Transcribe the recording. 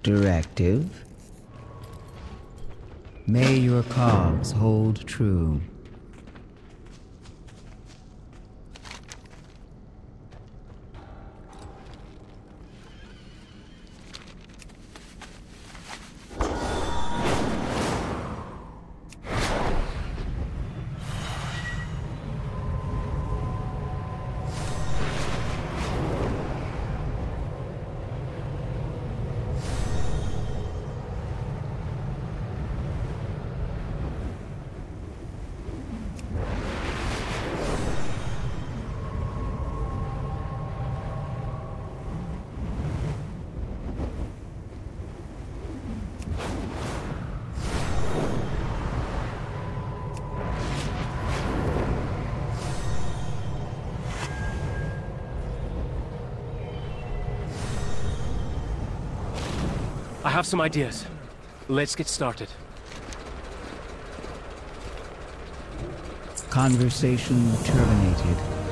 Directive. May your cogs hold true. I have some ideas. Let's get started. Conversation terminated.